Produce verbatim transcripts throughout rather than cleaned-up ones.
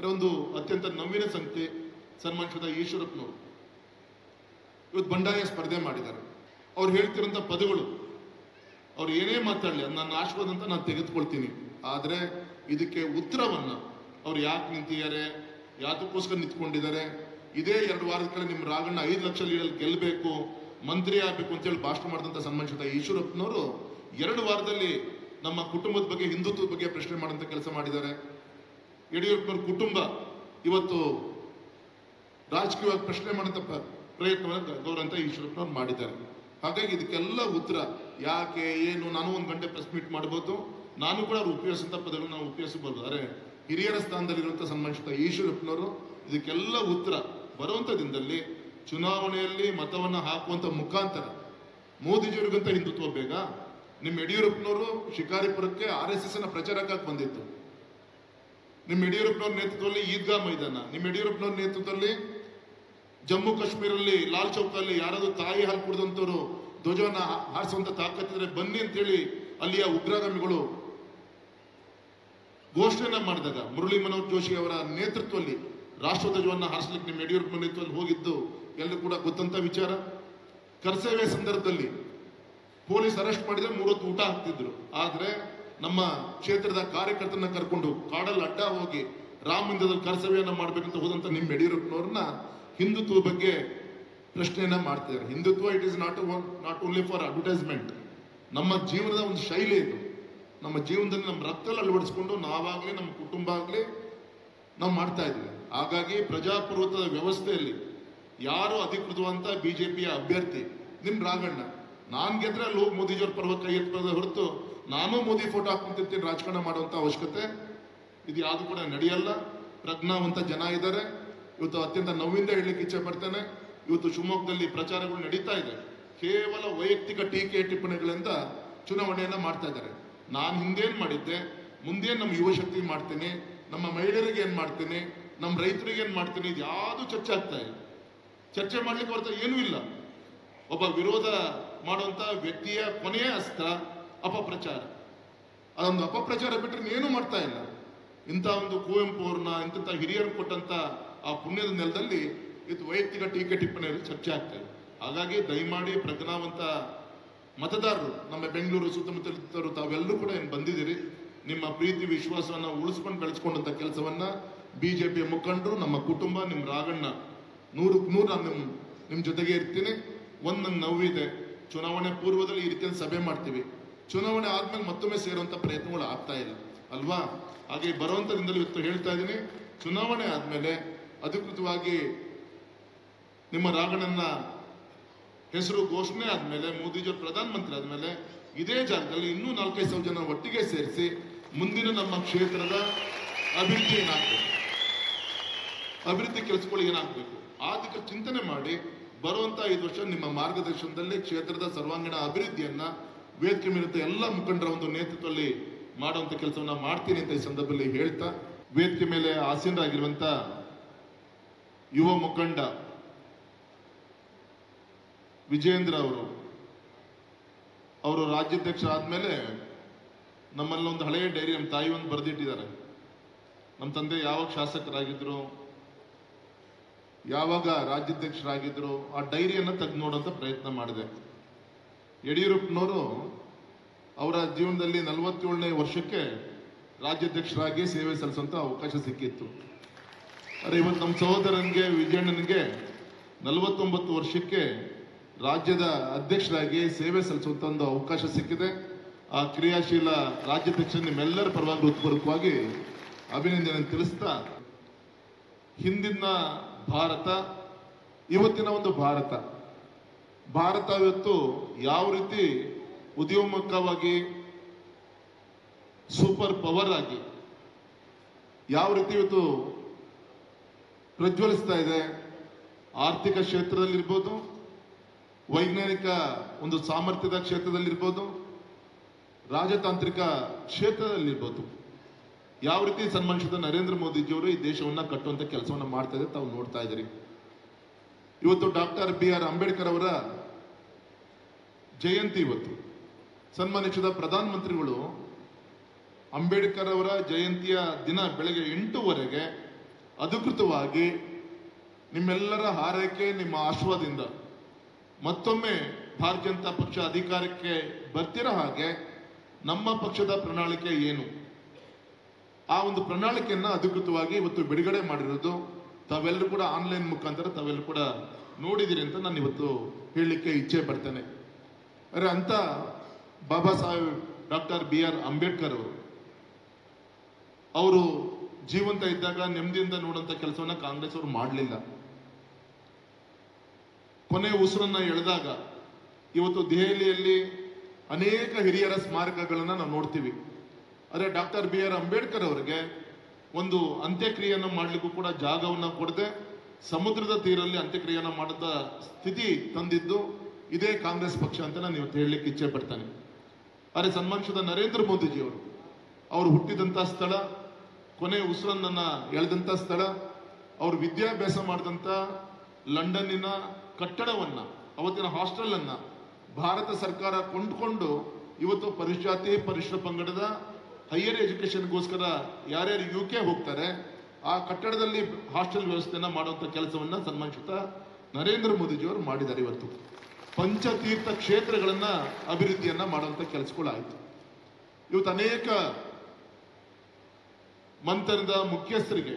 ಒಂದು ಅತ್ಯಂತ ನೋವಿನ ಸಂಖ್ಯೆ ಸನ್ಮಾನಿಸಿದ ಈಶ್ವರಪ್ಪನವರು ಇವತ್ತು ಬಂಡಾಯ ಸ್ಪರ್ಧೆ ಮಾಡಿದ್ದಾರೆ. ಅವ್ರು ಹೇಳ್ತಿರೋಂಥ ಪದಗಳು ಅವ್ರು ಏನೇ ಮಾತಾಡಲಿ ನನ್ನ ಆಶೀರ್ವಾದ ಅಂತ ನಾನು ತೆಗೆದುಕೊಳ್ತೀನಿ. ಆದರೆ ಇದಕ್ಕೆ ಉತ್ತರವನ್ನ ಅವ್ರು ಯಾಕೆ ನಿಂತಿದ್ದಾರೆ, ಯಾತಕ್ಕೋಸ್ಕರ ನಿಂತ್ಕೊಂಡಿದ್ದಾರೆ, ಇದೇ ಎರಡು ವಾರದ ಕಡೆ ನಿಮ್ಮ ರಾಗಣ್ಣ ಐದು ಲಕ್ಷ ಲೀಡಲ್ಲಿ ಗೆಲ್ಲಬೇಕು, ಮಂತ್ರಿ ಆಗಬೇಕು ಅಂತೇಳಿ ಭಾಷಣ ಮಾಡಿದಂಥ ಸನ್ಮಾನಿಸಿದ ಈಶ್ವರಪ್ಪನವರು ಎರಡು ವಾರದಲ್ಲಿ ನಮ್ಮ ಕುಟುಂಬದ ಬಗ್ಗೆ, ಹಿಂದುತ್ವದ ಬಗ್ಗೆ ಪ್ರಶ್ನೆ ಮಾಡುವಂಥ ಕೆಲಸ ಮಾಡಿದ್ದಾರೆ. ಯಡಿಯೂರಪ್ಪನವ್ರ ಕುಟುಂಬ ಇವತ್ತು ರಾಜಕೀಯವಾಗಿ ಪ್ರಶ್ನೆ ಮಾಡುವಂಥ ಪ್ರಯತ್ನವನ್ನು ಗೌರಂತ ಈಶ್ವರಪ್ಪನವ್ರು ಮಾಡಿದ್ದಾರೆ. ಹಾಗಾಗಿ ಇದಕ್ಕೆಲ್ಲ ಉತ್ತರ ಯಾಕೆ ಏನು, ನಾನು ಒಂದು ಗಂಟೆ ಪ್ರೆಸ್ ಮೀಟ್ ಮಾಡ್ಬೋದು, ನಾನು ಕೂಡ ಅವ್ರು ಉಪಯೋಗಿಸಿದಂಥ ಪದಗಳನ್ನು ನಾವು ಉಪಯೋಗಿಸಬಹುದು. ಆದರೆ ಹಿರಿಯರ ಸ್ಥಾನದಲ್ಲಿರುವಂಥ ಸನ್ಮಾನಿಸಿದ ಈಶ್ವರಪ್ಪನವರು ಇದಕ್ಕೆಲ್ಲ ಉತ್ತರ ಬರುವಂಥ ದಿನದಲ್ಲಿ ಚುನಾವಣೆಯಲ್ಲಿ ಮತವನ್ನು ಹಾಕುವಂಥ ಮುಖಾಂತರ ಮೋದಿಜಿಯವ್ರಿಗಂತ ಹಿಂದುತ್ವ ಬೇಗ. ನಿಮ್ಮ ಯಡಿಯೂರಪ್ಪನವರು ಶಿಕಾರಿಪುರಕ್ಕೆ ಆರ್ ಎಸ್ ಎಸ್ ನ ಪ್ರಚಾರಕ್ಕಾಗಿ ಬಂದಿತ್ತು. ನಿಮ್ಮ ಯಡಿಯೂರಪ್ಪನವ್ರ ನೇತೃತ್ವದಲ್ಲಿ ಈದ್ಗಾ ಮೈದಾನ, ನಿಮ್ಮ ಯಡಿಯೂರಪ್ಪನವ್ರ ನೇತೃತ್ವದಲ್ಲಿ ಜಮ್ಮು ಕಾಶ್ಮೀರಲ್ಲಿ ಲಾಲ್ ಚೌಕಲ್ಲಿ ಯಾರಾದ್ರೂ ತಾಯಿ ಹಾಲು ಕುಡಿದಂಥವ್ರು ಧ್ವಜವನ್ನ ಹಾರಿಸುವಂತ ತಾಕತ್ತಿದ್ರೆ ಬನ್ನಿ ಅಂತೇಳಿ ಅಲ್ಲಿಯ ಉಗ್ರಗಾಮಿಗಳು ಘೋಷಣೆಯನ್ನ ಮಾಡಿದಾಗ ಮುರಳಿ ಮನೋಹರ್ ಜೋಶಿ ಅವರ ನೇತೃತ್ವದಲ್ಲಿ ರಾಷ್ಟ್ರಧ್ವಜವನ್ನ ಹಾರಿಸಲಿಕ್ಕೆ ನಿಮ್ಮ ಯಡಿಯೂರಪ್ಪ ನೇತೃತ್ವದಲ್ಲಿ ಹೋಗಿದ್ದು ಎಲ್ಲರೂ ಕೂಡ ಗೊತ್ತಂತ ವಿಚಾರ. ಕರ್ತವ್ಯ ಸಂದರ್ಭದಲ್ಲಿ ಪೊಲೀಸ್ ಅರೆಸ್ಟ್ ಮಾಡಿದ್ರೆ ಮೂರೊತ್ತು ಊಟ ಹಾಕ್ತಿದ್ರು. ಆದ್ರೆ ನಮ್ಮ ಕ್ಷೇತ್ರದ ಕಾರ್ಯಕರ್ತರನ್ನ ಕರ್ಕೊಂಡು ಕಾಡಲ್ಲಿ ಅಡ್ಡ ಹೋಗಿ ರಾಮ ಮಂದಿರದಲ್ಲಿ ಕರ್ತವ್ಯನ ಮಾಡ್ಬೇಕಂತ ಹೋದಂತ ನಿಮ್ಮ ಯಡಿಯೂರಪ್ಪನವ್ರನ್ನ ಹಿಂದುತ್ವ ಬಗ್ಗೆ ಪ್ರಶ್ನೆಯನ್ನ ಮಾಡ್ತಿದ್ದಾರೆ. Hindutva it is not not only for advertisement. ನಮ್ಮ ಜೀವನದ ಒಂದು ಶೈಲಿ ಇದು. ನಮ್ಮ ಜೀವನದಲ್ಲಿ ನಮ್ಮ ರಕ್ತದಲ್ಲಿ ಅಳವಡಿಸ್ಕೊಂಡು ನಾವಾಗ್ಲಿ ನಮ್ಮ ಕುಟುಂಬ ಆಗ್ಲಿ ನಾವು ಮಾಡ್ತಾ ಇದ್ವಿ. ಹಾಗಾಗಿ ಪ್ರಜಾಪ್ರಭುತ್ವದ ವ್ಯವಸ್ಥೆಯಲ್ಲಿ ಯಾರು ಅಧಿಕೃತವಂತ ಬಿಜೆಪಿಯ ಅಭ್ಯರ್ಥಿ ನಿಮ್ ರಾಗಣ್ಣ, ನಾನ್ ಗೆದ್ರೆ ಅಲ್ಲಿ ಹೋಗಿ ಮೋದಿಜಿಯವ್ರ ಪರ್ವ ಕೈ ಎತ್ತದ ಹೊರತು ನಾನು ಮೋದಿ ಫೋಟೋ ಹಾಕೊಂತಿರ್ತೀನಿ ರಾಜಕಾರಣ ಮಾಡುವಂತ ಅವಶ್ಯಕತೆ ಇದು ಯಾವುದು ಕೂಡ ನಡೆಯಲ್ಲ. ಪ್ರಜ್ಞಾವಂತ ಜನ ಇದ್ದಾರೆ. ಇವತ್ತು ಅತ್ಯಂತ ನೋವಿಂದ ಹೇಳಲಿಕ್ಕೆ ಇಚ್ಛೆ ಪಡ್ತೇನೆ, ಇವತ್ತು ಶಿವಮೊಗ್ಗದಲ್ಲಿ ಪ್ರಚಾರಗಳು ನಡೀತಾ ಇದೆ. ಕೇವಲ ವೈಯಕ್ತಿಕ ಟೀಕೆ ಟಿಪ್ಪಣಿಗಳಿಂದ ಚುನಾವಣೆಯನ್ನ ಮಾಡ್ತಾ ಇದ್ದಾರೆ. ನಾನು ಹಿಂದೇನ್ ಮಾಡಿದ್ದೆ, ಮುಂದೇನ್ ನಮ್ಮ ಯುವ ಶಕ್ತಿ ಮಾಡ್ತೀನಿ, ನಮ್ಮ ಮಹಿಳೆಯರಿಗೆ ಏನ್ ಮಾಡ್ತೀನಿ, ನಮ್ಮ ರೈತರಿಗೆ ಏನ್ ಮಾಡ್ತೀನಿ, ಇದು ಯಾವುದು ಚರ್ಚೆ ಆಗ್ತಾ ಇಲ್ಲ. ಚರ್ಚೆ ಮಾಡ್ಲಿಕ್ಕೆ ಬರ್ತಾ ಏನೂ ಇಲ್ಲ. ಒಬ್ಬ ವಿರೋಧ ಮಾಡುವಂತ ವ್ಯಕ್ತಿಯ ಕೊನೆಯ ಅಸ್ತ್ರ ಅಪಪ್ರಚಾರ. ಅದೊಂದು ಅಪಪ್ರಚಾರ ಬಿಟ್ಟರೆ ಏನೂ ಮಾಡ್ತಾ ಇಲ್ಲ. ಇಂಥ ಒಂದು ಕುವೆಂಪು ಅವ್ರನ್ನ ಇಂಥ ಹಿರಿಯರು ಕೊಟ್ಟಂತ ಆ ಪುಣ್ಯದ ನೆಲದಲ್ಲಿ ಇದು ವೈಯಕ್ತಿಕ ಟೀಕೆ ಟಿಪ್ಪಣಿಯಲ್ಲಿ ಚರ್ಚೆ ಆಗ್ತಾ ಇದೆ. ಹಾಗಾಗಿ ದಯಮಾಡಿ ಪ್ರಜ್ಞಾವಂತ ಮತದಾರರು, ನಮ್ಮ ಬೆಂಗಳೂರು ಸುತ್ತಮುತ್ತಲಿದ್ದರು ತಾವೆಲ್ಲರೂ ಕೂಡ ಏನು ಬಂದಿದ್ದೀರಿ, ನಿಮ್ಮ ಪ್ರೀತಿ ವಿಶ್ವಾಸವನ್ನ ಉಳಿಸ್ಕೊಂಡು ಬೆಳೆಸ್ಕೊಂಡಂತ ಕೆಲಸವನ್ನ ಬಿಜೆಪಿಯ ಮುಖಂಡರು, ನಮ್ಮ ಕುಟುಂಬ, ನಿಮ್ಮ ರಾಗಣ್ಣ ನೂರಕ್ಕೆ ನೂರು ನಾನು ನಿಮ್ ನಿಮ್ ಜೊತೆಗೆ ಇರ್ತೀನಿ. ಒಂದ್ ನಂಗೆ ನೋವಿದೆ, ಚುನಾವಣೆ ಪೂರ್ವದಲ್ಲಿ ಈ ರೀತಿಯಲ್ಲಿ ಸಭೆ ಮಾಡ್ತೀವಿ, ಚುನಾವಣೆ ಆದ್ಮೇಲೆ ಮತ್ತೊಮ್ಮೆ ಸೇರುವಂತ ಪ್ರಯತ್ನಗಳು ಆಗ್ತಾ ಇಲ್ಲ ಅಲ್ವಾ? ಹಾಗೆ ಬರುವಂತ ದಿನದಲ್ಲಿ ಇವತ್ತು ಹೇಳ್ತಾ ಇದ್ದೀನಿ, ಚುನಾವಣೆ ಆದ್ಮೇಲೆ ಅಧಿಕೃತವಾಗಿ ನಿಮ್ಮ ರಾಗಣ್ಣನ ಹೆಸರು ಘೋಷಣೆ ಆದ್ಮೇಲೆ, ಮೋದಿಜಿಯವರು ಪ್ರಧಾನಮಂತ್ರಿ ಆದ್ಮೇಲೆ ಇದೇ ಜಾಗದಲ್ಲಿ ಇನ್ನೂ ನಾಲ್ಕೈದು ಸಾವಿರ ಜನ ಒಟ್ಟಿಗೆ ಸೇರಿಸಿ ಮುಂದಿನ ನಮ್ಮ ಕ್ಷೇತ್ರದ ಅಭಿವೃದ್ಧಿ ಏನಾಗಬೇಕು, ಅಭಿವೃದ್ಧಿ ಕೆಲಸಗಳು ಏನಾಗಬೇಕು ಆದಿಕ ಚಿಂತನೆ ಮಾಡಿ ಬರುವಂತ ಐದು ವರ್ಷ ನಿಮ್ಮ ಮಾರ್ಗದರ್ಶನದಲ್ಲಿ ಕ್ಷೇತ್ರದ ಸರ್ವಾಂಗೀಣ ಅಭಿವೃದ್ಧಿಯನ್ನ ವೇದಿಕೆ ಮೇಲಿದ್ದ ಎಲ್ಲ ಮುಖಂಡರ ಒಂದು ನೇತೃತ್ವದಲ್ಲಿ ಮಾಡುವಂತ ಕೆಲಸವನ್ನ ಮಾಡ್ತೀನಿ ಅಂತ ಈ ಸಂದರ್ಭದಲ್ಲಿ ಹೇಳ್ತಾ, ವೇದಿಕೆ ಮೇಲೆ ಆಸೀನರಾಗಿರುವಂತ ಯುವ ಮುಖಂಡ ವಿಜೇಂದ್ರ ಅವರು ಅವರು ರಾಜ್ಯಾಧ್ಯಕ್ಷ ಆದ್ಮೇಲೆ ನಮ್ಮಲ್ಲಿ ಒಂದು ಹಳೆಯ ಡೈರಿ ನಮ್ಮ ತಾಯಿ ಒಂದು ಬರೆದಿಟ್ಟಿದ್ದಾರೆ. ನಮ್ಮ ತಂದೆ ಯಾವಾಗ ಶಾಸಕರಾಗಿದ್ರು, ಯಾವಾಗ ರಾಜ್ಯಾಧ್ಯಕ್ಷರಾಗಿದ್ರು, ಆ ಡೈರಿಯನ್ನು ತೆಗೆದು ನೋಡುವಂತ ಪ್ರಯತ್ನ ಮಾಡಿದೆ. ಯಡಿಯೂರಪ್ಪನವರು ಅವರ ಜೀವನದಲ್ಲಿ ನಲವತ್ತೇಳನೇ ವರ್ಷಕ್ಕೆ ರಾಜ್ಯಾಧ್ಯಕ್ಷರಾಗಿ ಸೇವೆ ಸಲ್ಲಿಸುವಂತ ಅವಕಾಶ ಸಿಕ್ಕಿತ್ತು. ಆದರೆ ಇವತ್ತು ನಮ್ಮ ಸಹೋದರನಿಗೆ ವಿಜಯಣ್ಣನಿಗೆ ನಲವತ್ತೊಂಬತ್ತು ವರ್ಷಕ್ಕೆ ರಾಜ್ಯದ ಅಧ್ಯಕ್ಷರಾಗಿ ಸೇವೆ ಸಲ್ಲಿಸುವಂತ ಒಂದು ಅವಕಾಶ ಸಿಕ್ಕಿದೆ. ಆ ಕ್ರಿಯಾಶೀಲ ರಾಜ್ಯಾಧ್ಯಕ್ಷ ನಿಮ್ಮೆಲ್ಲರ ಪರವಾಗಿ ಹೃತ್ಪೂರ್ವಕವಾಗಿ ಅಭಿನಂದನೆ ತಿಳಿಸ್ತಾ, ಹಿಂದಿನ ಭಾರತ ಇವತ್ತಿನ ಒಂದು ಭಾರತ ಭಾರತ ಇವತ್ತು ಯಾವ ರೀತಿ ಉದ್ಯೋನ್ಮುಖವಾಗಿ ಸೂಪರ್ ಪವರ್ ಆಗಿ ಯಾವ ರೀತಿ ಇವತ್ತು ಪ್ರಜ್ವಲಿಸ್ತಾ ಇದೆ, ಆರ್ಥಿಕ ಕ್ಷೇತ್ರದಲ್ಲಿರ್ಬೋದು, ವೈಜ್ಞಾನಿಕ ಒಂದು ಸಾಮರ್ಥ್ಯದ ಕ್ಷೇತ್ರದಲ್ಲಿರ್ಬೋದು, ರಾಜತಾಂತ್ರಿಕ ಕ್ಷೇತ್ರದಲ್ಲಿರ್ಬೋದು, ಯಾವ ರೀತಿ ಸನ್ಮಾನಿಸಿದ ನರೇಂದ್ರ ಮೋದಿಜಿಯವರು ಈ ದೇಶವನ್ನ ಕಟ್ಟುವಂತ ಕೆಲಸವನ್ನ ಮಾಡ್ತಾ ಇದ್ದಾರೆ ತಾವು ನೋಡ್ತಾ ಇದ್ದೀರಿ. ಇವತ್ತು ಡಾಕ್ಟರ್ ಬಿ ಆರ್ ಅಂಬೇಡ್ಕರ್ ಅವರ ಜಯಂತಿ. ಇವತ್ತು ಸನ್ಮಾನಿಸಿದ ಪ್ರಧಾನಮಂತ್ರಿಗಳು ಅಂಬೇಡ್ಕರ್ ಅವರ ಜಯಂತಿಯ ದಿನ ಬೆಳಗ್ಗೆ ಎಂಟುವರೆಗೆ ಅಧಿಕೃತವಾಗಿ ನಿಮ್ಮೆಲ್ಲರ ಹಾರೈಕೆ, ನಿಮ್ಮ ಆಶೀರ್ವಾದದಿಂದ ಮತ್ತೊಮ್ಮೆ ಭಾರತೀಯ ಜನತಾ ಪಕ್ಷ ಅಧಿಕಾರಕ್ಕೆ ಬರ್ತಿರೋ ಹಾಗೆ ನಮ್ಮ ಪಕ್ಷದ ಪ್ರಣಾಳಿಕೆ ಏನು, ಆ ಒಂದು ಪ್ರಣಾಳಿಕೆಯನ್ನ ಅಧಿಕೃತವಾಗಿ ಇವತ್ತು ಬಿಡುಗಡೆ ಮಾಡಿರೋದು ತಾವೆಲ್ಲರೂ ಕೂಡ ಆನ್ಲೈನ್ ಮುಖಾಂತರ ತಾವೆಲ್ಲರೂ ಕೂಡ ನೋಡಿದಿರಿ ಅಂತ ನಾನು ಇವತ್ತು ಹೇಳಲಿಕ್ಕೆ ಇಚ್ಛೆ ಪಡ್ತೇನೆ. ಅರೆ ಅಂತ Baba Saheb doctor B R Ambedkar ಅವರು ಅವರು ಜೀವಂತ ಇದ್ದಾಗ ನೆಮ್ಮದಿಯಿಂದ ನೋಡುವಂತ ಕೆಲಸವನ್ನ ಕಾಂಗ್ರೆಸ್ ಅವರು ಮಾಡಲಿಲ್ಲ. ಕೊನೆ ಉಸಿರನ್ನ ಎಳೆದಾಗ ಇವತ್ತು ದೆಹಲಿಯಲ್ಲಿ ಅನೇಕ ಹಿರಿಯರ ಸ್ಮಾರಕಗಳನ್ನ ನಾವು ನೋಡ್ತೀವಿ. ಆದರೆ ಡಾಕ್ಟರ್ ಬಿ ಆರ್ ಅಂಬೇಡ್ಕರ್ ಅವರಿಗೆ ಒಂದು ಅಂತ್ಯಕ್ರಿಯೆಯನ್ನು ಮಾಡಲಿಕ್ಕೂ ಕೂಡ ಜಾಗವನ್ನ ಕೊಡದೆ ಸಮುದ್ರದ ತೀರಲ್ಲಿ ಅಂತ್ಯಕ್ರಿಯೆಯನ್ನ ಮಾಡಿದ ಸ್ಥಿತಿ ತಂದಿದ್ದು ಇದೇ ಕಾಂಗ್ರೆಸ್ ಪಕ್ಷ ಅಂತ ನಾನು ಇವತ್ತು ಹೇಳಲಿಕ್ಕೆ ಇಚ್ಛೆ ಪಡ್ತಾನೆ. ಆದರೆ ಸನ್ಮಾನಿಸಿದ ನರೇಂದ್ರ ಮೋದಿಜಿ ಅವರು ಅವರು ಹುಟ್ಟಿದಂತ ಸ್ಥಳ, ಕೊನೆ ಉಸಿರನ್ನ ಎಳೆದಂತ ಸ್ಥಳ, ಅವರು ವಿದ್ಯಾಭ್ಯಾಸ ಮಾಡಿದಂತ ಲಂಡನ್ನಿನ ಕಟ್ಟಡವನ್ನ, ಅವತ್ತಿನ ಹಾಸ್ಟೆಲ್ ಅನ್ನ ಭಾರತ ಸರ್ಕಾರ ಕೊಂಡ್ಕೊಂಡು ಇವತ್ತು ಪರಿಶಾತಿ ಪರಿಶಿಷ್ಟ ಪಂಗಡದ ಹೈಯರ್ ಎಜುಕೇಶನ್ಗೋಸ್ಕರ ಯಾರ್ಯಾರು ಯು ಕೆ ಹೋಗ್ತಾರೆ ಆ ಕಟ್ಟಡದಲ್ಲಿ ಹಾಸ್ಟೆಲ್ ವ್ಯವಸ್ಥೆಯನ್ನ ಮಾಡುವಂತ ಕೆಲಸವನ್ನ ಸನ್ಮಾನಿಸಿದ ನರೇಂದ್ರ ಮೋದಿಜಿಯವರು ಮಾಡಿದ್ದಾರೆ. ಇವತ್ತು ಪಂಚತೀರ್ಥ ಕ್ಷೇತ್ರಗಳನ್ನ ಅಭಿವೃದ್ಧಿಯನ್ನ ಮಾಡುವಂತ ಕೆಲಸಗಳಾಯಿತು. ಇವತ್ತು ಅನೇಕ ಮಂತ್ರದ ಮುಖ್ಯಸ್ಥರಿಗೆ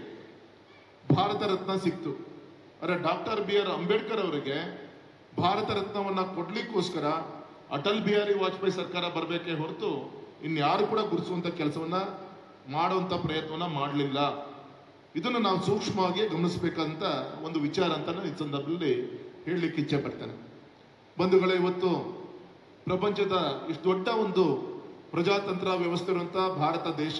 ಭಾರತ ರತ್ನ ಸಿಕ್ತು. ಆದರೆ ಡಾಕ್ಟರ್ ಬಿ ಆರ್ ಅಂಬೇಡ್ಕರ್ ಅವರಿಗೆ ಭಾರತ ರತ್ನವನ್ನ ಕೊಡ್ಲಿಕ್ಕೋಸ್ಕರ ಅಟಲ್ ಬಿಹಾರಿ ವಾಜಪೇಯಿ ಸರ್ಕಾರ ಬರಬೇಕೇ ಹೊರತು ಇನ್ಯಾರು ಕೂಡ ಗುರುತಿಸುವಂತ ಕೆಲಸವನ್ನ ಮಾಡುವಂತ ಪ್ರಯತ್ನವನ್ನ ಮಾಡಲಿಲ್ಲ. ಇದನ್ನು ನಾವು ಸೂಕ್ಷ್ಮವಾಗಿ ಗಮನಿಸಬೇಕಂತ ಒಂದು ವಿಚಾರ ಅಂತ ನಾನು ಈ ಸಂದರ್ಭದಲ್ಲಿ ಹೇಳಲಿಕ್ಕೆ ಇಚ್ಛೆ ಪಡ್ತೇನೆ. ಬಂಧುಗಳೇ, ಇವತ್ತು ಪ್ರಪಂಚದ ಇಷ್ಟು ದೊಡ್ಡ ಒಂದು ಪ್ರಜಾತಂತ್ರ ವ್ಯವಸ್ಥೆ ಇರುವಂತಹ ಭಾರತ ದೇಶ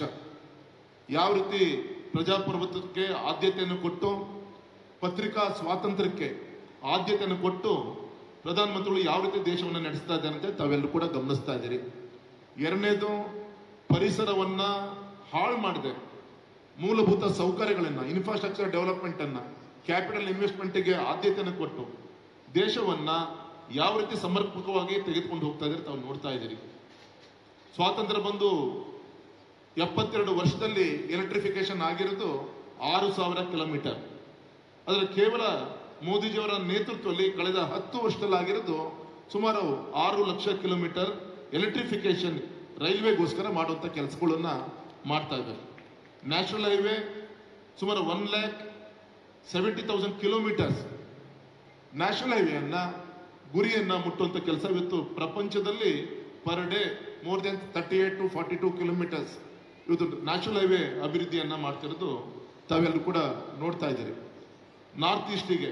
ಯಾವ ರೀತಿ ಪ್ರಜಾಪ್ರಭುತ್ವಕ್ಕೆ ಆದ್ಯತೆಯನ್ನು ಕೊಟ್ಟು ಪತ್ರಿಕಾ ಸ್ವಾತಂತ್ರ್ಯಕ್ಕೆ ಆದ್ಯತೆಯನ್ನು ಕೊಟ್ಟು ಪ್ರಧಾನಮಂತ್ರಿಗಳು ಯಾವ ರೀತಿ ದೇಶವನ್ನು ನಡೆಸ್ತಾ ಇದ್ದಾರೆ ಅಂತ ತಾವೆಲ್ಲರೂ ಕೂಡ ಗಮನಿಸ್ತಾ ಇದ್ದೀರಿ. ಎರಡನೇದು, ಪರಿಸರವನ್ನ ಹಾಳು ಮಾಡದೆ ಮೂಲಭೂತ ಸೌಕರ್ಯಗಳನ್ನ, ಇನ್ಫ್ರಾಸ್ಟ್ರಕ್ಚರ್ ಡೆವಲಪ್ಮೆಂಟ್ ಅನ್ನ, ಕ್ಯಾಪಿಟಲ್ ಇನ್ವೆಸ್ಟ್ಮೆಂಟ್ಗೆ ಆದ್ಯತೆಯನ್ನು ಕೊಟ್ಟು ದೇಶವನ್ನ ಯಾವ ರೀತಿ ಸಮರ್ಪಕವಾಗಿ ತೆಗೆದುಕೊಂಡು ಹೋಗ್ತಾ ಇದ್ದಾರೆ ತಾವು ನೋಡ್ತಾ ಇದ್ದೀರಿ. ಸ್ವಾತಂತ್ರ್ಯ ಬಂದು ಎಪ್ಪತ್ತೆರಡು ವರ್ಷದಲ್ಲಿ ಎಲೆಕ್ಟ್ರಿಫಿಕೇಶನ್ ಆಗಿರೋದು ಆರು ಸಾವಿರ ಕಿಲೋಮೀಟರ್. ಆದರೆ ಕೇವಲ ಮೋದಿಜಿಯವರ ನೇತೃತ್ವದಲ್ಲಿ ಕಳೆದ ಹತ್ತು ವರ್ಷದಲ್ಲಿ ಆಗಿರೋದು ಸುಮಾರು ಆರು ಲಕ್ಷ ಕಿಲೋಮೀಟರ್ ಎಲೆಕ್ಟ್ರಿಫಿಕೇಶನ್ ರೈಲ್ವೆಗೋಸ್ಕರ ಮಾಡುವಂತ ಕೆಲಸಗಳನ್ನ ಮಾಡ್ತಾ ಇದ್ದಾರೆ. ನ್ಯಾಷನಲ್ ಹೈವೇ ಸುಮಾರು one lakh seventy thousand kilometres national ಹೈವೇಯನ್ನ ಗುರಿಯನ್ನ ಮುಟ್ಟುವಂತ ಕೆಲಸ ಇವತ್ತು ಪ್ರಪಂಚದಲ್ಲಿ per day more than thirty eight to forty two kilometres ಇವತ್ತು ನ್ಯಾಷನಲ್ ಹೈವೇ ಅಭಿವೃದ್ಧಿಯನ್ನ ಮಾಡ್ತಿರೋದು ತಾವೆಲ್ಲರೂ ಕೂಡ ನೋಡ್ತಾ ಇದ್ದೀರಿ. ನಾರ್ತ್ ಈಸ್ಟಿಗೆ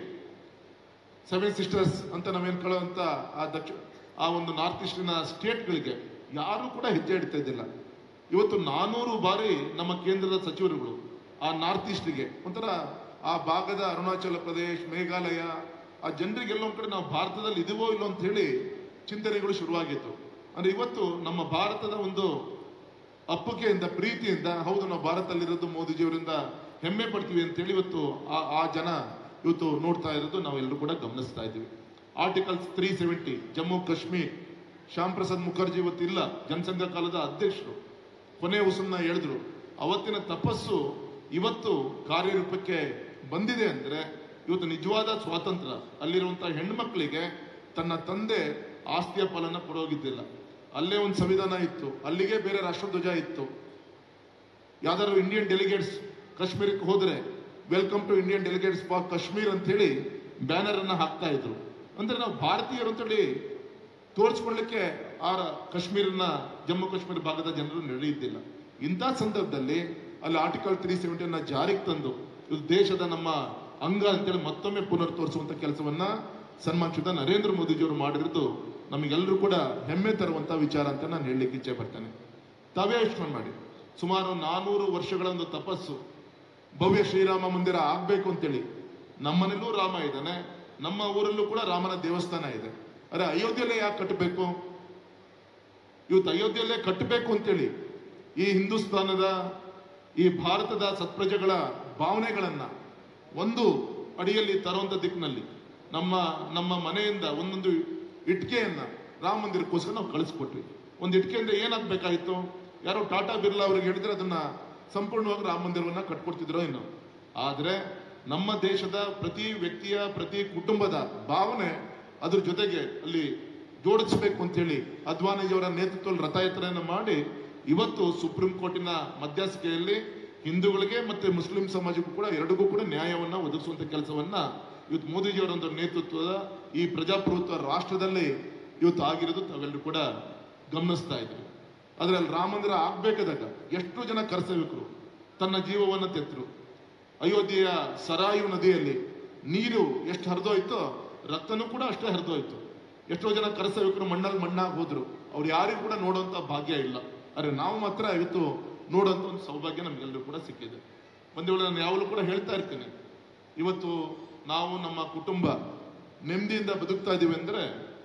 ಸೆವೆನ್ ಸಿಸ್ಟರ್ಸ್ ಅಂತ ನಾವೇನ್ ಕಳುವಂತ ಆ ದಕ್ಷಿಣ ಆ ಒಂದು ನಾರ್ತ್ ಈಸ್ಟಿನ ಸ್ಟೇಟ್ಗಳಿಗೆ ಯಾರು ಕೂಡ ಹೆಜ್ಜೆ ಇಡ್ತಾ ಇದ್ದಿಲ್ಲ. ಇವತ್ತು ನಾನೂರು ಬಾರಿ ನಮ್ಮ ಕೇಂದ್ರದ ಸಚಿವರುಗಳು ಆ ನಾರ್ತ್ ಈಸ್ಟ್ಗೆ ಒಂಥರ ಆ ಭಾಗದ ಅರುಣಾಚಲ ಪ್ರದೇಶ್, ಮೇಘಾಲಯ ಆ ಜನರಿಗೆಲ್ಲೊಂದ್ ಕಡೆ ನಾವು ಭಾರತದಲ್ಲಿ ಇದೀವೋ ಇಲ್ಲೋ ಅಂತ ಹೇಳಿ ಚಿಂತನೆಗಳು ಶುರುವಾಗಿತ್ತು. ಅಂದ್ರೆ ಇವತ್ತು ನಮ್ಮ ಭಾರತದ ಒಂದು ಅಪ್ಪುಗೆಯಿಂದ, ಪ್ರೀತಿಯಿಂದ, ಹೌದು ನಾವು ಭಾರತದಲ್ಲಿರೋದು ಮೋದಿಜಿಯವರಿಂದ ಹೆಮ್ಮೆ ಪಡ್ತೀವಿ ಅಂತ ಹೇಳಿ ಇವತ್ತು ಆ ಆ ಜನ ಇವತ್ತು ನೋಡ್ತಾ ಇರೋದು ನಾವೆಲ್ಲರೂ ಕೂಡ ಗಮನಿಸ್ತಾ ಇದ್ದೀವಿ. Article three seventy Jammu Kashmir, Shyam Prasad Mukherjee ಇವತ್ತಿಲ್ಲ, ಜನಸಂಘ ಕಾಲದ ಅಧ್ಯಕ್ಷರು, ಕೊನೆ ಉಸನ್ನ ಎಳೆದ್ರು. ಅವತ್ತಿನ ತಪಸ್ಸು ಇವತ್ತು ಕಾರ್ಯರೂಪಕ್ಕೆ ಬಂದಿದೆ ಅಂದ್ರೆ ಇವತ್ತು ನಿಜವಾದ ಸ್ವಾತಂತ್ರ್ಯ ಅಲ್ಲಿರುವಂತಹ ಹೆಣ್ಮಕ್ಳಿಗೆ ತನ್ನ ತಂದೆ ಆಸ್ತಿಯ ಪಾಲನ್ನ ಕೊಡೋಗಿದ್ದಿಲ್ಲ. ಅಲ್ಲೇ ಒಂದು ಸಂವಿಧಾನ ಇತ್ತು, ಅಲ್ಲಿಗೆ ಬೇರೆ ರಾಷ್ಟ್ರಧ್ವಜ ಇತ್ತು. ಯಾವ್ದಾದ್ರು ಇಂಡಿಯನ್ ಡೆಲಿಗೇಟ್ಸ್ ಕಾಶ್ಮೀರಕ್ಕೆ ಹೋದ್ರೆ welcome to Indian delegates for Kashmir ಅಂತ ಹೇಳಿ ಬ್ಯಾನರ್ ಅನ್ನ ಹಾಕ್ತಾ ಇದ್ರು. ಅಂದ್ರೆ ನಾವು ಭಾರತೀಯರು ಅಂತೇಳಿ ತೋರಿಸ್ಕೊಳ್ಳಿಕ್ಕೆ ಆ ಕಾಶ್ಮೀರನ ಜಮ್ಮು ಕಾಶ್ಮೀರ ಭಾಗದ ಜನರು ನಡೆಯುತ್ತಿಲ್ಲ. ಇಂಥ ಸಂದರ್ಭದಲ್ಲಿ ಅಲ್ಲಿ ಆರ್ಟಿಕಲ್ ತ್ರೀ ಸೆವೆಂಟಿಯನ್ನ ಜಾರಿಗೆ ತಂದು ಇದು ದೇಶದ ನಮ್ಮ ಅಂಗ ಅಂತೇಳಿ ಮತ್ತೊಮ್ಮೆ ಪುನರ್ ತೋರಿಸುವಂತ ಕೆಲಸವನ್ನ ಸನ್ಮಾನಿಸಿದ ನರೇಂದ್ರ ಮೋದಿಜಿಯವರು ಮಾಡಿರೋದು ನಮಗೆಲ್ಲರೂ ಕೂಡ ಹೆಮ್ಮೆ ತರುವಂತ ವಿಚಾರ ಅಂತ ನಾನು ಹೇಳಲಿಕ್ಕೆ ಇಚ್ಛೆ ಪಡ್ತೇನೆ. ತಾವೇ ಯೋಚನೆ ಮಾಡಿ, ಸುಮಾರು ನಾನೂರು ವರ್ಷಗಳ ಒಂದು ತಪಸ್ಸು, ಭವ್ಯ ಶ್ರೀರಾಮ ಮಂದಿರ ಆಗ್ಬೇಕು ಅಂತೇಳಿ ನಮ್ಮನೆಲ್ಲೂ ರಾಮ ಇದ್ದಾನೆ, ನಮ್ಮ ಊರಲ್ಲೂ ಕೂಡ ರಾಮನ ದೇವಸ್ಥಾನ ಇದೆ. ಅರೆ ಅಯೋಧ್ಯೆಯಲ್ಲೇ ಯಾಕೆ ಕಟ್ಟಬೇಕು? ಇವತ್ತು ಅಯೋಧ್ಯೆಯಲ್ಲೇ ಕಟ್ಟಬೇಕು ಅಂತೇಳಿ ಈ ಹಿಂದೂಸ್ತಾನದ ಈ ಭಾರತದ ಸತ್ಪ್ರಜೆಗಳ ಭಾವನೆಗಳನ್ನ ಒಂದು ಅಡಿಯಲ್ಲಿ ತರುವಂತ ದಿಕ್ಕಿನಲ್ಲಿ ನಮ್ಮ ನಮ್ಮ ಮನೆಯಿಂದ ಒಂದೊಂದು ಇಟ್ಕೆಯನ್ನ ರಾಮ ಮಂದಿರಕ್ಕೋಸ್ಕರ ನಾವು ಕಳಿಸ್ಕೊಟ್ವಿ. ಒಂದು ಇಟ್ಕೆಯಿಂದ ಏನಾಗಬೇಕಾಗಿತ್ತು? ಯಾರೋ ಟಾಟಾ ಬಿರ್ಲಾ ಅವ್ರಿಗೆ ಹೇಳಿದ್ರೆ ಅದನ್ನ ಸಂಪೂರ್ಣವಾಗಿ ರಾಮ ಮಂದಿರವನ್ನ ಕಟ್ಕೊಡ್ತಿದ್ರು. ಇನ್ನು ಆದರೆ ನಮ್ಮ ದೇಶದ ಪ್ರತಿ ವ್ಯಕ್ತಿಯ ಪ್ರತಿ ಕುಟುಂಬದ ಭಾವನೆ ಅದ್ರ ಜೊತೆಗೆ ಅಲ್ಲಿ ಜೋಡಿಸಬೇಕು ಅಂತೇಳಿ ಅದ್ವಾನಿಜಿಯವರ ನೇತೃತ್ವದಲ್ಲಿ ರಥಯಾತ್ರೆಯನ್ನು ಮಾಡಿ ಇವತ್ತು ಸುಪ್ರೀಂ ಕೋರ್ಟಿನ ಮಧ್ಯಸ್ಥಿಕೆಯಲ್ಲಿ ಹಿಂದೂಗಳಿಗೆ ಮತ್ತೆ ಮುಸ್ಲಿಂ ಸಮಾಜಕ್ಕೂ ಕೂಡ ಎರಡಿಗೂ ಕೂಡ ನ್ಯಾಯವನ್ನ ಒದಗಿಸುವಂತ ಕೆಲಸವನ್ನ ಇವತ್ತು ಮೋದಿಜಿಯವರ ಒಂದು ನೇತೃತ್ವದ ಈ ಪ್ರಜಾಪ್ರಭುತ್ವ ರಾಷ್ಟ್ರದಲ್ಲಿ ಇವತ್ತು ಆಗಿರೋದು ತಾವೆಲ್ಲರೂ ಕೂಡ ಗಮನಿಸ್ತಾ ಇದ್ವಿ. ಆದ್ರೆ ಅಲ್ಲಿ ರಾಮ ಮಂದಿರ ಆಗ್ಬೇಕಾದಾಗ ಎಷ್ಟೋ ಜನ ಕರಸೇವಕರು ತನ್ನ ಜೀವವನ್ನು ತೆತ್ತರು. ಅಯೋಧ್ಯೆಯ ಸರಾಯು ನದಿಯಲ್ಲಿ ನೀರು ಎಷ್ಟು ಹರಿದೋಯ್ತೋ ರಕ್ತನೂ ಕೂಡ ಅಷ್ಟೇ ಹರಿದೋಯ್ತು. ಎಷ್ಟೋ ಜನ ಕರಸೇವಕರು ಮಣ್ಣಲ್ಲಿ ಮಣ್ಣಾಗಿ ಹೋದ್ರು. ಅವ್ರು ಯಾರಿಗೂ ಕೂಡ ನೋಡುವಂತ ಭಾಗ್ಯ ಇಲ್ಲ. ಆದ್ರೆ ನಾವು ಮಾತ್ರ ಇವತ್ತು ನೋಡುವಂತ ಒಂದು ಸೌಭಾಗ್ಯ ನಮ್ಗೆಲ್ಲರೂ ಕೂಡ ಸಿಕ್ಕಿದೆ. ಒಂದು ವೇಳೆ ನಾನು ಯಾವಾಗಲೂ ಕೂಡ ಹೇಳ್ತಾ ಇರ್ತೀನಿ, ಇವತ್ತು ನಾವು ನಮ್ಮ ಕುಟುಂಬ ನೆಮ್ಮದಿಯಿಂದ ಬದುಕ್ತಾ ಇದೀವಿ ಅಂದ್ರೆ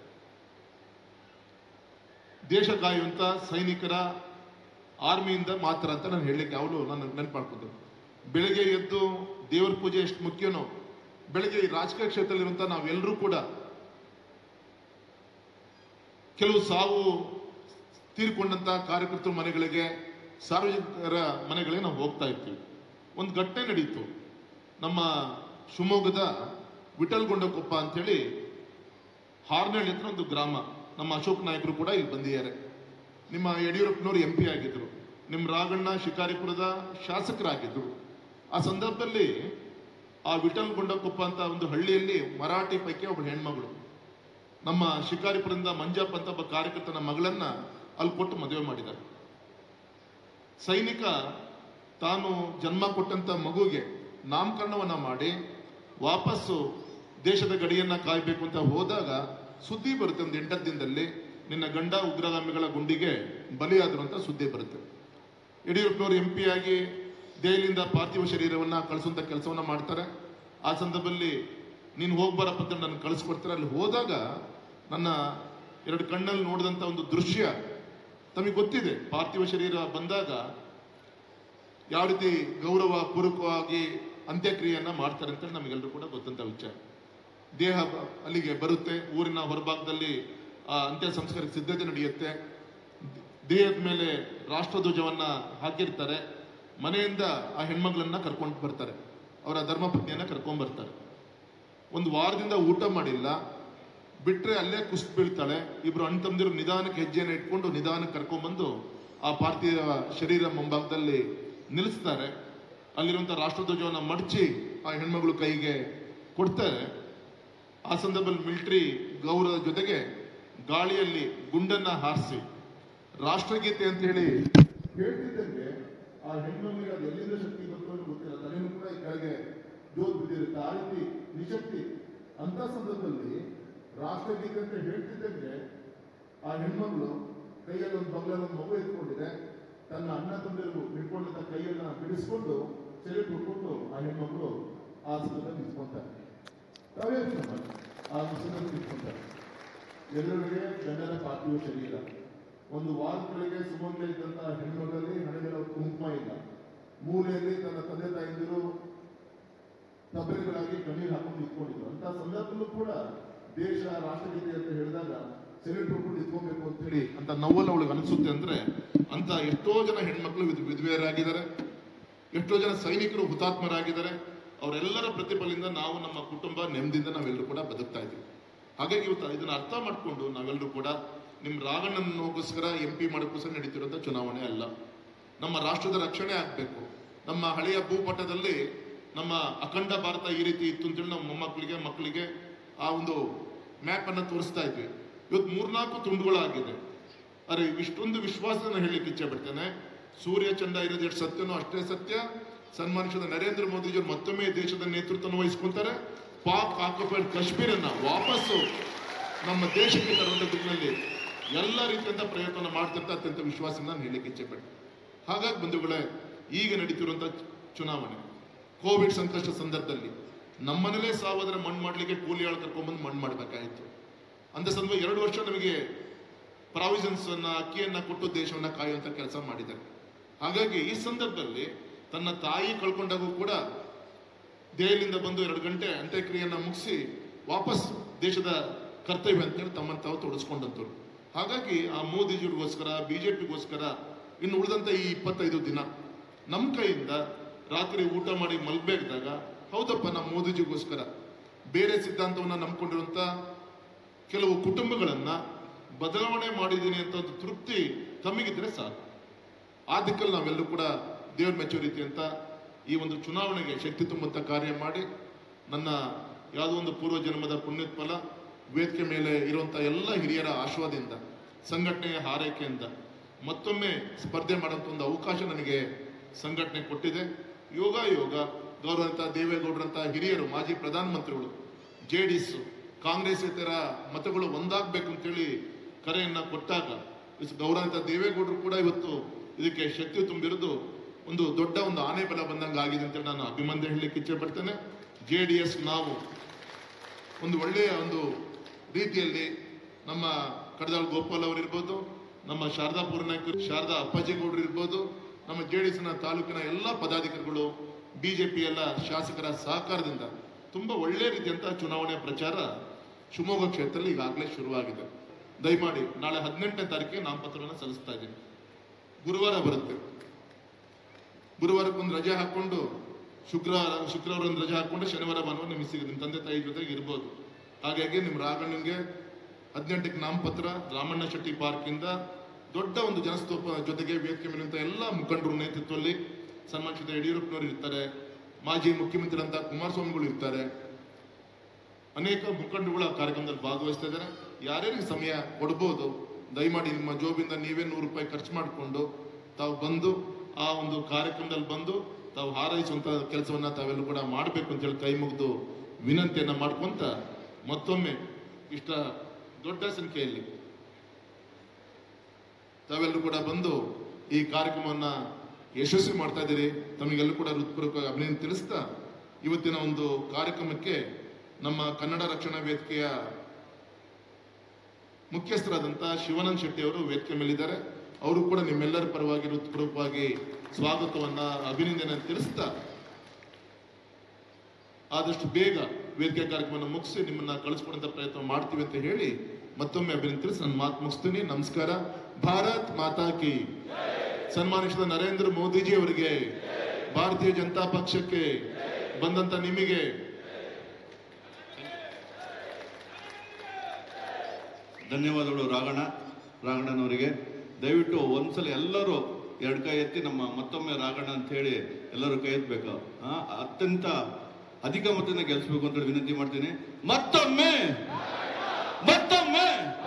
ದೇಶ ಕಾಯುವಂತ ಸೈನಿಕರ ಆರ್ಮಿಯಿಂದ ಮಾತ್ರ ಅಂತ ನಾನು ಹೇಳಲಿಕ್ಕೆ ಯಾವಾಗಲೂ ನಾನು ನೆನಪು ಮಾಡ್ಕೊತೀನಿ. ಬೆಳಗ್ಗೆ ಎದ್ದು ದೇವರ ಪೂಜೆ ಎಷ್ಟು ಮುಖ್ಯನೋ, ಬೆಳಗ್ಗೆ ಈ ರಾಜಕೀಯ ಕ್ಷೇತ್ರದಲ್ಲಿರುವಂತ ನಾವೆಲ್ಲರೂ ಕೂಡ ಕೆಲವು ಸಾವು ತೀರ್ಕೊಂಡಂತ ಕಾರ್ಯಕರ್ತರ ಮನೆಗಳಿಗೆ, ಸಾರ್ವಜನಿಕರ ಮನೆಗಳಿಗೆ ನಾವು ಹೋಗ್ತಾ ಇರ್ತೀವಿ. ಒಂದು ಘಟನೆ ನಡೀತು. ನಮ್ಮ ಶಿವಮೊಗ್ಗದ ವಿಠಲ್ಗೊಂಡಕೊಪ್ಪ ಅಂತೇಳಿ ಹಾರ್ನಹಳ್ಳಿ ಹತ್ರ ಒಂದು ಗ್ರಾಮ. ನಮ್ಮ ಅಶೋಕ್ ನಾಯಕರು ಕೂಡ ಇಲ್ಲಿ ಬಂದಿದ್ದಾರೆ. ನಿಮ್ಮ ಯಡಿಯೂರಪ್ಪನವರು ಎಂ ಪಿ ಆಗಿದ್ರು, ನಿಮ್ಮ ರಾಘಣ್ಣ ಶಿಕಾರಿಪುರದ ಶಾಸಕರಾಗಿದ್ರು. ಆ ಸಂದರ್ಭದಲ್ಲಿ ಆ ವಿಠಲ್ಗೊಂಡಕೊಪ್ಪ ಅಂತ ಒಂದು ಹಳ್ಳಿಯಲ್ಲಿ ಮರಾಠಿ ಪೈಕಿ ಒಬ್ಬ ಹೆಣ್ಮಗಳು ನಮ್ಮ ಶಿಕಾರಿಪುರದಿಂದ ಮಂಜಪ್ಪ ಅಂತ ಒಬ್ಬ ಕಾರ್ಯಕರ್ತನ ಮಗಳನ್ನ ಅಲ್ಲಿ ಕೊಟ್ಟು ಮದುವೆ ಮಾಡಿದ್ದಾರೆ. ಸೈನಿಕ ತಾನು ಜನ್ಮ ಕೊಟ್ಟಂತ ಮಗುಗೆ ನಾಮಕರಣವನ್ನ ಮಾಡಿ ವಾಪಸ್ಸು ದೇಶದ ಗಡಿಯನ್ನ ಕಾಯ್ಬೇಕು ಅಂತ ಹೋದಾಗ ಸುದ್ದಿ ಬರುತ್ತೆ, ಒಂದು ಎಂಟತ್ತು ದಿನದಲ್ಲಿ ನಿನ್ನ ಗಂಡ ಉಗ್ರಗಾಮಿಗಳ ಗುಂಡಿಗೆ ಬಲಿಯಾದ್ರು ಅಂತ ಸುದ್ದಿ ಬರುತ್ತೆ. ಯಡಿಯೂರಪ್ಪನವರು ಎಂ ಪಿ ಆಗಿ ದೆಹಲಿಯಿಂದ ಪಾರ್ಥಿವ ಶರೀರವನ್ನ ಕಳಿಸುವಂತ ಕೆಲಸವನ್ನ ಮಾಡ್ತಾರೆ. ಆ ಸಂದರ್ಭದಲ್ಲಿ ನೀನು ಹೋಗ್ಬರಪ್ಪ ಅಂತ ನನ್ನ ಕಳಿಸ್ಕೊಡ್ತಾರೆ. ಅಲ್ಲಿ ಹೋದಾಗ ನನ್ನ ಎರಡು ಕಣ್ಣಲ್ಲಿ ನೋಡಿದಂತ ಒಂದು ದೃಶ್ಯ ತಮಗೆ ಗೊತ್ತಿದೆ. ಪಾರ್ಥಿವ ಶರೀರ ಬಂದಾಗ ಯಾವ ರೀತಿ ಗೌರವ ಪೂರ್ವಕವಾಗಿ ಅಂತ್ಯಕ್ರಿಯೆಯನ್ನ ಮಾಡ್ತಾರೆ ಅಂತ ನಮಗೆಲ್ಲರೂ ಕೂಡ ಗೊತ್ತಂತ ವಿಚಾರ. ದೇಹ ಅಲ್ಲಿಗೆ ಬರುತ್ತೆ, ಊರಿನ ಹೊರಭಾಗದಲ್ಲಿ ಆ ಅಂತ್ಯ ಸಂಸ್ಕಾರಕ್ಕೆ ಸಿದ್ಧತೆ ನಡೆಯುತ್ತೆ. ದೇಹದ ಮೇಲೆ ರಾಷ್ಟ್ರಧ್ವಜವನ್ನ ಹಾಕಿರ್ತಾರೆ. ಮನೆಯಿಂದ ಆ ಹೆಣ್ಮಗಳನ್ನ ಕರ್ಕೊಂಡು ಬರ್ತಾರೆ, ಅವರ ಧರ್ಮಪತ್ನಿಯನ್ನ ಕರ್ಕೊಂಡ್ ಬರ್ತಾರೆ. ಒಂದು ವಾರದಿಂದ ಊಟ ಮಾಡಿಲ್ಲ, ಬಿಟ್ರೆ ಅಲ್ಲೇ ಕುಸ್ತು ಬೀಳ್ತಾಳೆ. ಇಬ್ರು ಅಣ್ಣ ತಮ್ಮದಿರು ನಿಧಾನಕ್ಕೆ ಹೆಜ್ಜೆಯನ್ನು ಇಟ್ಕೊಂಡು ನಿಧಾನಕ್ಕೆ ಕರ್ಕೊಂಡ್ಬಂದು ಆ ಪಾರ್ಥಿವ ಶರೀರ ಮುಂಭಾಗದಲ್ಲಿ ನಿಲ್ಲಿಸ್ತಾರೆ. ಅಲ್ಲಿರುವಂತಹ ರಾಷ್ಟ್ರಧ್ವಜವನ್ನ ಮಡಚಿ ಆ ಹೆಣ್ಮಗಳು ಕೈಗೆ ಕೊಡ್ತಾರೆ. ಆ ಸಂದರ್ಭದಲ್ಲಿ ಮಿಲಿಟರಿ ಗೌರವದ ಜೊತೆಗೆ ಗಾಳಿಯಲ್ಲಿ ಗುಂಡನ್ನ ಹಾರಿಸಿ ರಾಷ್ಟ್ರಗೀತೆ ಅಂತ ಹೇಳಿ ಹೇಳ್ತಿದ್ದಂಗೆ ಆ ಹೆಣ್ಮಗಳಿಗೆ ಅದು ಎಲ್ಲಿಂದ ಶಕ್ತಿ ಬಂತು ಅಂತ ಗೊತ್ತಿಲ್ಲ, ತಲೆನೂ ಕೂಡ ಈ ಕೆಳಗೆ ಜೋತ್ ಬಿದ್ದಿರುತ್ತೆ. ಆ ರೀತಿ ನಿಶಕ್ತಿ. ಅಂತ ಸಂದರ್ಭದಲ್ಲಿ ರಾಷ್ಟ್ರಗೀತೆ ಅಂತ ಹೇಳ್ತಿದ್ದಂಗೆ ಆ ಹೆಣ್ಮಗಳು ಕೈಯಲ್ಲಿ ಒಂದು ಬಗ್ಲಲ್ಲಿ ಒಂದು ಮಗು ಎತ್ಕೊಂಡಿದೆ. ತನ್ನ ಅಣ್ಣ ತಂದೆಗೂ ಹಿಡ್ಕೊಂಡಂತ ಕೈಯನ್ನ ಬಿಡಿಸ್ಕೊಂಡು ಸೆಲೆಕ್ಟ್ ಕೊಟ್ಟು ಆ ಹೆಣ್ಮಗಳು ಆ ಸಂದರ್ಭದಲ್ಲಿ ನಿಂತ್ಕೊಂತಾರೆ. ತಾವೇ ಆ ವಿಷಯದಲ್ಲಿ ನಿಂತ್ಕೊಂತಾರೆ. ಎಲ್ಲರಿಗೆ ಗಂಡನ ಪಾರ್ಥಿವ ಶರೀರ. ಒಂದು ವಾರಗಳಿಗೆ ಸುಮಂಗಲ ಇದ್ದಂತಹ ಹೆಣ್ಮಗಳಲ್ಲಿ ಹಣೆಗಳ ಕುಂಕುಮ ಇಲ್ಲ. ಮೂಲೆಯಲ್ಲಿ ತನ್ನ ತಂದೆ ತಾಯಿಂದಿರು ತಬ್ಬಲಿಗಳಾಗಿ ಕಣ್ಣೀರು ಹಾಕೊಂಡು ನಿಂತ್ಕೊಂಡಿದ್ರು. ಅಂತ ಸಂದರ್ಭದಲ್ಲೂ ಕೂಡ ದೇಶ ರಾಷ್ಟ್ರಗೀತೆ ಅಂತ ಹೇಳಿದಾಗ ಸೆಲೆಕ್ಟ್ ಹೊಡ್ಕೊಂಡು ನಿಂತ್ಕೊಬೇಕು ಅಂತ ಹೇಳಿ ಅಂತ ನೋವಲ್ಲ ಅವಳಿಗೆ ಅನಿಸುತ್ತೆ. ಅಂದ್ರೆ ಅಂತ ಎಷ್ಟೋ ಜನ ಹೆಣ್ಮಕ್ಳು ವಿಧವೆಯರಾಗಿದ್ದಾರೆ, ಎಷ್ಟೋ ಜನ ಸೈನಿಕರು ಹುತಾತ್ಮರಾಗಿದ್ದಾರೆ. ಅವರೆಲ್ಲರ ಪ್ರತಿಫಲದಿಂದ ನಾವು ನಮ್ಮ ಕುಟುಂಬ ನೆಮ್ಮದಿಯಿಂದ ನಾವೆಲ್ಲರೂ ಕೂಡ ಬದುಕ್ತಾ ಇದ್ದೀವಿ. ಹಾಗಾಗಿ ಇವತ್ತು ಇದನ್ನ ಅರ್ಥ ಮಾಡಿಕೊಂಡು ನಾವೆಲ್ಲರೂ ಕೂಡ ನಿಮ್ಮ ರಾಘಣ್ಣನಗೋಸ್ಕರ ಎಂ ಪಿ ಮಾಡೋಕ್ಕೋಸ್ಕರ ನಡೀತಿರುವಂತ ಚುನಾವಣೆ ಅಲ್ಲ. ನಮ್ಮ ರಾಷ್ಟ್ರದ ರಕ್ಷಣೆ ಆಗ್ಬೇಕು. ನಮ್ಮ ಹಳೆಯ ಭೂಪಟದಲ್ಲಿ ನಮ್ಮ ಅಖಂಡ ಭಾರತ ಈ ರೀತಿ ಇತ್ತು ಅಂತೇಳಿ ನಮ್ಮ ಮೊಮ್ಮಕ್ಕಳಿಗೆ ಮಕ್ಕಳಿಗೆ ಆ ಒಂದು ಮ್ಯಾಪ್ ಅನ್ನ ತೋರಿಸ್ತಾ ಇದ್ವಿ. ಇವತ್ತು ಮೂರ್ನಾಲ್ಕು ತುಂಡುಗಳಾಗಿದೆ. ಅರೆ ಇಷ್ಟೊಂದು ವಿಶ್ವಾಸನ ಹೇಳಲಿಕ್ಕೆ ಇಚ್ಛೆ ಪಡ್ತೇನೆ. ಸೂರ್ಯ ಚಂದ ಇರೋದು ಎಷ್ಟು ಸತ್ಯನೋ ಅಷ್ಟೇ ಸತ್ಯ. ಸನ್ಮಾನಿಸಿದ ನರೇಂದ್ರ ಮೋದಿಜಿಯವರು ಮತ್ತೊಮ್ಮೆ ದೇಶದ ನೇತೃತ್ವ ವಹಿಸ್ಕೊಂತಾರೆ. ಪಾಕ್ ಆಕ್ಯುಪೈಡ್ ಕಾಶ್ಮೀರನ್ನ ವಾಪಸ್ಸು ನಮ್ಮ ದೇಶಕ್ಕೆ ತರುವಂತ ದಿಕ್ಕಿನಲ್ಲಿ ಎಲ್ಲ ರೀತಿಯಂತ ಪ್ರಯತ್ನ ಮಾಡ್ತಿರ್ತಾ ಅತ್ಯಂತ ವಿಶ್ವಾಸ ನಾನು ಹೇಳಲಿಕ್ಕೆ ಇಚ್ಛೆ ಪಡ್ತೇನೆ. ಹಾಗಾಗಿ ಬಂಧುಗಳೇ, ಈಗ ನಡೀತಿರುವಂತ ಚುನಾವಣೆ ಕೋವಿಡ್ ಸಂಕಷ್ಟ ಸಂದರ್ಭದಲ್ಲಿ ನಮ್ಮನೇಲೇ ಸಾವಾದ್ರೆ ಮಣ್ಣು ಮಾಡ್ಲಿಕ್ಕೆ ಕೂಲಿ ಆಳು ಕರ್ಕೊಂಡ್ಬಂದು ಮಣ್ಣು ಮಾಡ್ಬೇಕಾಯಿತು. ಅಂತ ಸಂದರ್ಭ ಎರಡು ವರ್ಷ ನಮಗೆ ಪ್ರಾವಿಷನ್ಸ್ ಅನ್ನ ಅಕ್ಕಿಯನ್ನ ಕೊಟ್ಟು ದೇಶವನ್ನ ಕಾಯುವಂತ ಕೆಲಸ ಮಾಡಿದ್ದಾರೆ. ಹಾಗಾಗಿ ಈ ಸಂದರ್ಭದಲ್ಲಿ ತನ್ನ ತಾಯಿ ಕಳ್ಕೊಂಡಾಗೂ ಕೂಡ ದೆಹಲಿಯಿಂದ ಬಂದು ಎರಡು ಗಂಟೆ ಅಂತ್ಯಕ್ರಿಯೆಯನ್ನ ಮುಗಿಸಿ ವಾಪಸ್ ದೇಶದ ಕರ್ತವ್ಯ ಅಂತೇಳಿ ತಮ್ಮನ್ನು ತಾವು ತೊಡಸ್ಕೊಂಡಂತವ್ರು. ಹಾಗಾಗಿ ಆ ಮೋದಿಜಿಗೋಸ್ಕರ ಬಿಜೆಪಿಗೋಸ್ಕರ ಇನ್ನು ಉಳಿದಂತ ಈ ಇಪ್ಪತ್ತೈದು ದಿನ ನಮ್ಮ ಕೈಯಿಂದ ರಾತ್ರಿ ಊಟ ಮಾಡಿ ಮಲ್ಬೇಕಾದಾಗ ಹೌದಪ್ಪ ನಮ್ಮ ಮೋದಿಜಿಗೋಸ್ಕರ ಬೇರೆ ಸಿದ್ಧಾಂತವನ್ನ ನಂಬ್ಕೊಂಡಿರುವಂತ ಕೆಲವು ಕುಟುಂಬಗಳನ್ನ ಬದಲಾವಣೆ ಮಾಡಿದ್ದೀನಿ ಅಂತ ಒಂದು ತೃಪ್ತಿ ತಮಗಿದ್ರೆ ಸಾಕು. ಆ ದಿಕ್ಕಲ್ಲಿ ನಾವೆಲ್ಲರೂ ಕೂಡ ದೇವ್ರ ಮೆಚ್ಚೋ ರೀತಿ ಅಂತ ಈ ಒಂದು ಚುನಾವಣೆಗೆ ಶಕ್ತಿ ತುಂಬಂತ ಕಾರ್ಯ ಮಾಡಿ ನನ್ನ ಯಾವುದೋ ಒಂದು ಪೂರ್ವ ಜನ್ಮದ ಪುಣ್ಯದ ಫಲ ವೇದಿಕೆ ಮೇಲೆ ಇರುವಂತ ಎಲ್ಲ ಹಿರಿಯರ ಆಶೀರ್ವಾದದಿಂದ ಸಂಘಟನೆಯ ಹಾರೈಕೆಯಿಂದ ಮತ್ತೊಮ್ಮೆ ಸ್ಪರ್ಧೆ ಮಾಡುವಂತ ಒಂದು ಅವಕಾಶ ನನಗೆ ಸಂಘಟನೆ ಕೊಟ್ಟಿದೆ. ಯೋಗ ಯೋಗ ಗೌರವಂತ ದೇವೇಗೌಡರಂತ ಹಿರಿಯರು ಮಾಜಿ ಪ್ರಧಾನಮಂತ್ರಿಗಳು ಜೆ ಡಿ ಎಸ್ ಕಾಂಗ್ರೆಸ್ ಇತರ ಮತಗಳು ಒಂದಾಗಬೇಕು ಅಂತೇಳಿ ಕರೆಯನ್ನ ಕೊಟ್ಟಾಗ ಗೌರವಂತ ದೇವೇಗೌಡರು ಕೂಡ ಇವತ್ತು ಇದಕ್ಕೆ ಶಕ್ತಿ ತುಂಬಿರೋದು ಒಂದು ದೊಡ್ಡ ಒಂದು ಆನೆ ಬಲ ಬಂದಂಗೆ ಆಗಿದೆ ಅಂತ ನಾನು ಅಭಿಮಂದ ಹೇಳಲಿಕ್ಕೆ ಇಚ್ಛೆ ಪಡ್ತೇನೆ. ಜೆ ಡಿ ಎಸ್ ನಾವು ಒಂದು ಒಳ್ಳೆಯ ಒಂದು ರೀತಿಯಲ್ಲಿ ನಮ್ಮ ಕಡದಾಳ್ ಗೋಪಾಲ್ ಅವರು ಇರ್ಬೋದು, ನಮ್ಮ ಶಾರದಾ ಪೂರ್ಣಾಯಕರು ಶಾರದಾ ಅಪ್ಪಾಜಿಗೌಡರು ಇರ್ಬೋದು, ನಮ್ಮ ಜೆ ಡಿ ಎಸ್ ನ ತಾಲೂಕಿನ ಎಲ್ಲ ಪದಾಧಿಕಾರಿಗಳು ಬಿಜೆಪಿ ಎಲ್ಲ ಶಾಸಕರ ಸಹಕಾರದಿಂದ ತುಂಬಾ ಒಳ್ಳೆ ರೀತಿಯಂತ ಚುನಾವಣೆ ಪ್ರಚಾರ ಶಿವಮೊಗ್ಗ ಕ್ಷೇತ್ರದಲ್ಲಿ ಈಗಾಗಲೇ ಶುರುವಾಗಿದೆ. ದಯಮಾಡಿ ನಾಳೆ ಹದಿನೆಂಟನೇ ತಾರೀಕಿಗೆ ನಾಮಪತ್ರವನ್ನು ಸಲ್ಲಿಸ್ತಾ ಇದ್ದೀನಿ. ಗುರುವಾರ ಬರುತ್ತೆ, ಗುರುವಾರಕ್ಕೊಂದು ರಜೆ ಹಾಕೊಂಡು ಶುಕ್ರವಾರ ಶುಕ್ರವಾರ ಒಂದು ರಜೆ ಹಾಕೊಂಡು ಶನಿವಾರ ಭಾನುವಾರ ನಿಮ್ಗೆ ಸಿಗುತ್ತೆ, ನಿಮ್ಮ ತಂದೆ ತಾಯಿ ಜೊತೆಗೆ ಇರ್ಬೋದು. ಹಾಗಾಗಿ ನಿಮ್ಮ ರಾಘಣ್ಣಂಗೆ ಹದಿನೆಂಟಕ್ಕೆ ನಾಮಪತ್ರ ರಾಮಣ್ಣ ಶೆಟ್ಟಿ ಪಾರ್ಕ್ ಇಂದ ದೊಡ್ಡ ಒಂದು ಜನಸ್ತೋಪ ಜೊತೆಗೆ ವೇದಿಕೆ ಮೇಲಿರುವಂತ ಎಲ್ಲ ಮುಖಂಡರ ನೇತೃತ್ವದಲ್ಲಿ ಸನ್ಮಾನಿಸಿದ ಯಡಿಯೂರಪ್ಪನವರು ಇರ್ತಾರೆ, ಮಾಜಿ ಮುಖ್ಯಮಂತ್ರಿ ಅಂತ ಕುಮಾರಸ್ವಾಮಿಗಳು ಇರ್ತಾರೆ, ಅನೇಕ ಮುಖಂಡರುಗಳ ಕಾರ್ಯಕ್ರಮದಲ್ಲಿ ಭಾಗವಹಿಸ್ತಾ ಇದ್ದಾರೆ. ಯಾರ್ಯಾರಿಗೆ ಸಮಯ ಕೊಡ್ಬೋದು ದಯಮಾಡಿ ನಿಮ್ಮ ಜೋಬಿಂದ ನೀವೇ ನೂರು ರೂಪಾಯಿ ಖರ್ಚು ಮಾಡಿಕೊಂಡು ತಾವು ಬಂದು ಆ ಒಂದು ಕಾರ್ಯಕ್ರಮದಲ್ಲಿ ಬಂದು ತಾವು ಹಾರೈಸುವಂತ ಕೆಲಸವನ್ನ ತಾವೆಲ್ಲರೂ ಕೂಡ ಮಾಡಬೇಕು ಅಂತೇಳಿ ಕೈ ಮುಗಿದು ವಿನಂತಿಯನ್ನ ಮಾಡ್ಕೊಂತ ಮತ್ತೊಮ್ಮೆ ಇಷ್ಟ ದೊಡ್ಡ ಸಂಖ್ಯೆಯಲ್ಲಿ ತಾವೆಲ್ಲರೂ ಕೂಡ ಬಂದು ಈ ಕಾರ್ಯಕ್ರಮವನ್ನ ಯಶಸ್ವಿ ಮಾಡ್ತಾ ಇದ್ದೀರಿ. ತಮಗೆಲ್ಲೂ ಕೂಡ ಹೃತ್ಪೂರ್ವಕ ಅಭಿನಂದನೆ ತಿಳಿಸ್ತಾ ಇವತ್ತಿನ ಒಂದು ಕಾರ್ಯಕ್ರಮಕ್ಕೆ ನಮ್ಮ ಕನ್ನಡ ರಕ್ಷಣಾ ವೇದಿಕೆಯ ಮುಖ್ಯಸ್ಥರಾದಂತ ಶಿವಾನಂದ ಶೆಟ್ಟಿ ಅವರು ವೇದಿಕೆ ಮೇಲಿದ್ದಾರೆ. ಅವರು ಕೂಡ ನಿಮ್ಮೆಲ್ಲರ ಪರವಾಗಿ ಹೃತ್ಪೂರ್ವಕವಾಗಿ ಸ್ವಾಗತವನ್ನ ಅಭಿನಂದನೆ ತಿಳಿಸ್ತಾ ಆದಷ್ಟು ಬೇಗ ವೇದಿಕೆ ಕಾರ್ಯಕ್ರಮವನ್ನು ಮುಗಿಸಿ ನಿಮ್ಮನ್ನ ಕಳಿಸ್ಕೊಡುವಂತ ಪ್ರಯತ್ನ ಮಾಡ್ತೀವಿ ಅಂತ ಹೇಳಿ ಮತ್ತೊಮ್ಮೆ ಅಭಿನಂದನೆ ತಿಳಿಸಿ ನನ್ನ ಮಾತು ಮುಗಿಸ್ತೀನಿ. ನಮಸ್ಕಾರ. ಭಾರತ್ ಮಾತಾ ಕಿ. ಸನ್ಮಾನಿಸಿದ ನರೇಂದ್ರ ಮೋದಿಜಿ ಅವರಿಗೆ, ಭಾರತೀಯ ಜನತಾ ಪಕ್ಷಕ್ಕೆ ಬಂದಂತ ನಿಮಗೆ ಧನ್ಯವಾದಗಳು. ರಾಘಣ್ಣ ರಾಘಣ್ಣನವರಿಗೆ ದಯವಿಟ್ಟು ಒಂದ್ಸಲ ಎಲ್ಲರೂ ಎರಡು ಕೈ ಎತ್ತಿ ನಮ್ಮ ಮತ್ತೊಮ್ಮೆ ರಾಘಣ್ಣ ಅಂತ ಹೇಳಿ ಎಲ್ಲರೂ ಕೈ ಎತ್ತಬೇಕು. ಅತ್ಯಂತ ಅಧಿಕ ಮತದಿಂದ ಗೆಲ್ಲಿಸಬೇಕು ಅಂತ ವಿನಂತಿ ಮಾಡ್ತೀನಿ. ಮತ್ತೊಮ್ಮೆ ಮತ್ತೊಮ್ಮೆ